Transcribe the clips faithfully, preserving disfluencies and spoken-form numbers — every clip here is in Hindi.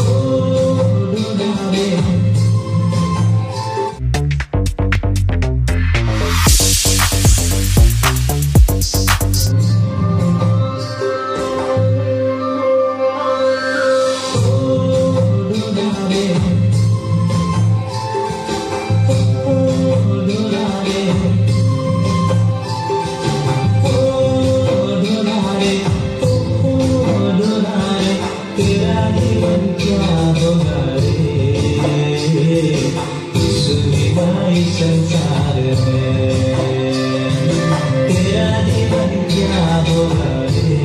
संसार में तेरा जीवन क्या होगा रे,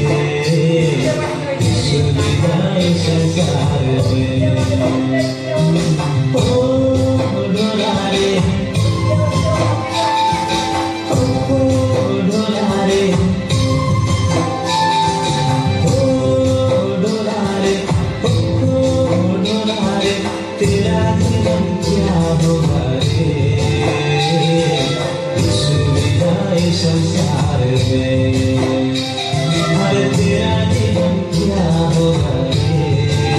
सुविधाएं संसार में। ओ डोला रे, ओ डोला रे, ओ डोला रे, ओ डोला रे, तेरा जीवन क्या होगा रे, संसार में। हर तेरा जीवन क्या होगा रे,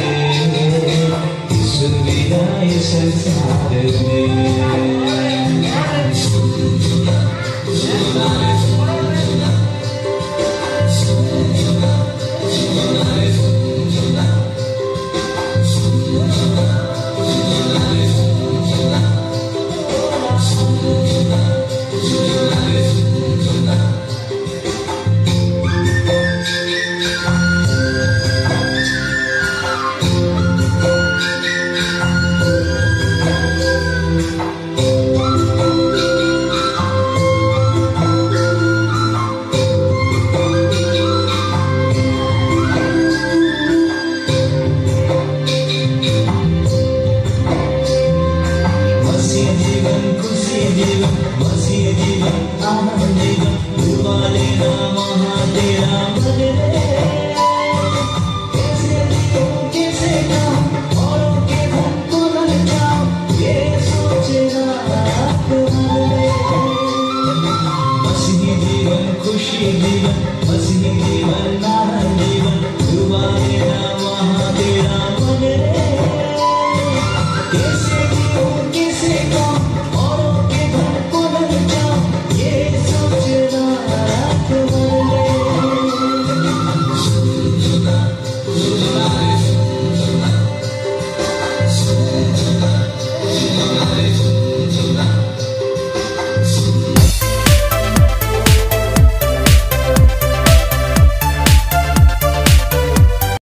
सुविधाएं संसार में। जीवन बसी जीवन आनंद जीवन डूबा लेना वहाँ तेरा मन रे। कैसे जियो कैसे जाऊं औरों के मन को लग जाऊं, ये सोचना मन रे। बसी जीवन खुशी जीवन बसी जीवन आनंद जीवन डूबा लेना वहाँ तेरा मन रे।